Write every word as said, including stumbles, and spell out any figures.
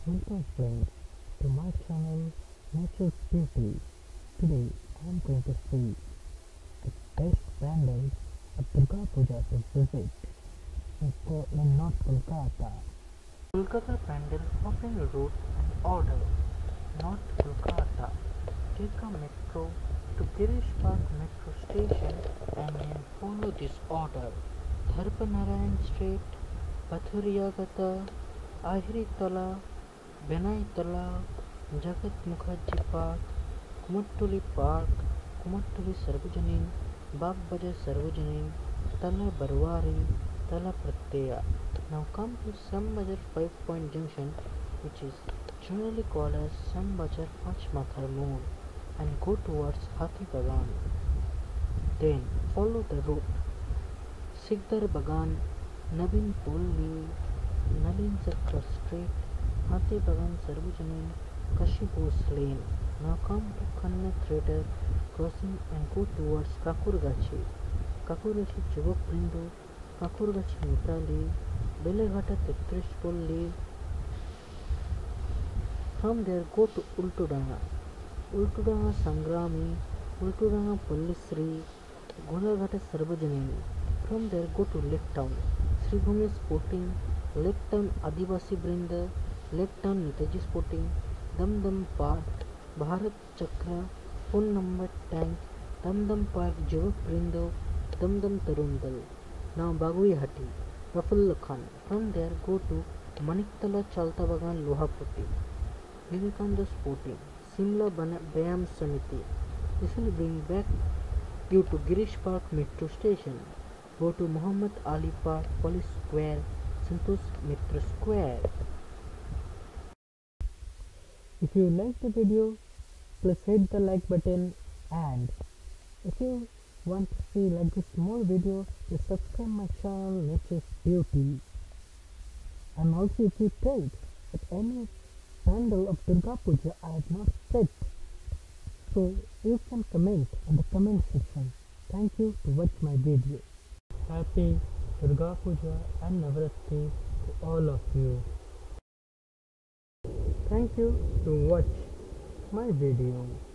Welcome friends to my channel Nature's Beauty. Today I am going to see the best pandals of Durga Puja to visit in, Ko- in North Kolkata. Kolkata Pandal open route and order. North Kolkata. Take a metro to Girish Park metro station and then follow this order. Dharpanarayan Street, Pathuria Gata, Ahiri Tala, Benai Tala, Jagat Mukherjee Park, Kumattuli Park, Kumattuli Sarvajanin, Bag Bajar Sarvajanin, Tala Barwari, Tala Pratyaya. Now come to Sambajar five point junction, which is generally called as Sambajar Panchmathar Mode, and go towards Hathi Bagan. Then follow the route Sikdar Bagan, Navin Polli, Nalin Chakra Street, Hathi Bagan Sarvajanin, Kashi Bose Lane. Now come to Khanna Theatre crossing and go towards Kakurgachi. Kakurgachi Jivak Brindu, Kakurgachi Mitrali, Beleghata Tetrish Polli. From there go to Ultudanga, Ultudanga Sangrami, Ultudanga Pollisri, Gulaghata Sarvajanin. From there go to Lake Town, Sribhumi Sporting, Lake Town Adivasi Brinda, Lake Town Netaji Sporting, Dum Dum Park, Bharat Chakra, phone number tank, Dum Dum Park Jivak Brindo, Dum Dum Tarundal. Now Bagui Hati, Prafullah Khan. From there go to Maniktala Chalta Bagan Lohapoti, Vivekananda Sporting, Simla Bayam Samiti. This will bring back you to Girish Park Metro Station. Go to Muhammad Ali Park, Police Square, Santosh Mitra Square. If you like the video, please hit the like button, and if you want to see like this more video, please subscribe my channel Nature's Beauty. And also if you think that any pandal of Durga Puja I have not said, so you can comment in the comment section. Thank you to watch my video. Happy Durga Puja and Navratri to all of you. Thank you to watch my video.